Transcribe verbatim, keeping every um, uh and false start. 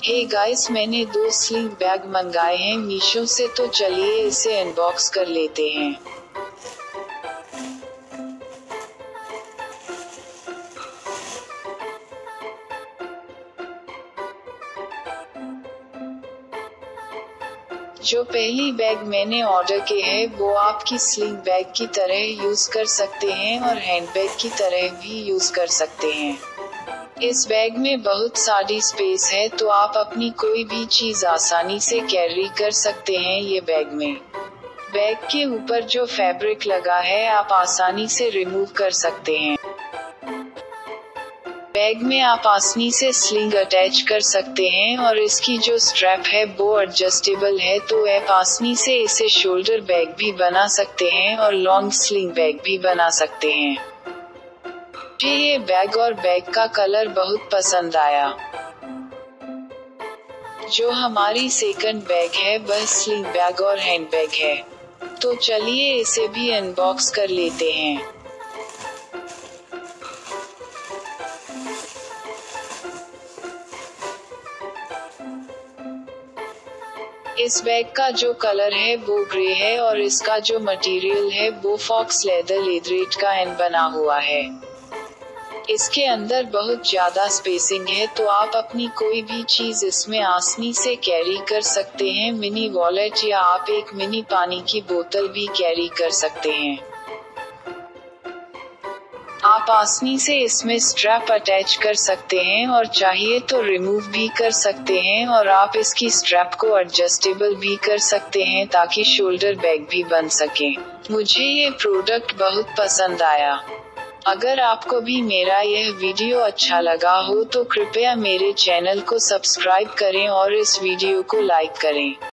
Hey guys, मैंने दो sling bag मंगाए हैं मीशो से, तो चलिए इसे अनबॉक्स कर लेते हैं। जो पहली बैग मैंने ऑर्डर की है वो आपकी स्लिंग बैग की तरह यूज कर सकते हैं और हैंडबैग की तरह भी यूज कर सकते हैं। इस बैग में बहुत सारी स्पेस है, तो आप अपनी कोई भी चीज आसानी से कैरी कर सकते हैं ये बैग में। बैग के ऊपर जो फैब्रिक लगा है आप आसानी से रिमूव कर सकते हैं। बैग में आप आसानी से स्लिंग अटैच कर सकते हैं और इसकी जो स्ट्रैप है वो एडजस्टेबल है, तो आप आसानी से इसे शोल्डर बैग भी बना सकते हैं और लॉन्ग स्लिंग बैग भी बना सकते हैं। मुझे ये बैग और बैग का कलर बहुत पसंद आया। जो हमारी सेकंड बैग है वह स्लिंग बैग और हैंड बैग है, तो चलिए इसे भी अनबॉक्स कर लेते हैं। इस बैग का जो कलर है वो ग्रे है और इसका जो मटेरियल है वो फॉक्स लेदर लेदरेट का एन बना हुआ है। इसके अंदर बहुत ज्यादा स्पेसिंग है, तो आप अपनी कोई भी चीज इसमें आसानी से कैरी कर सकते हैं। मिनी वॉलेट या आप एक मिनी पानी की बोतल भी कैरी कर सकते हैं। आप आसानी से इसमें स्ट्रैप अटैच कर सकते हैं और चाहिए तो रिमूव भी कर सकते हैं, और आप इसकी स्ट्रैप को एडजस्टेबल भी कर सकते हैं ताकि शोल्डर बैग भी बन सके। मुझे ये प्रोडक्ट बहुत पसंद आया। अगर आपको भी मेरा यह वीडियो अच्छा लगा हो तो कृपया मेरे चैनल को सब्सक्राइब करें और इस वीडियो को लाइक करें।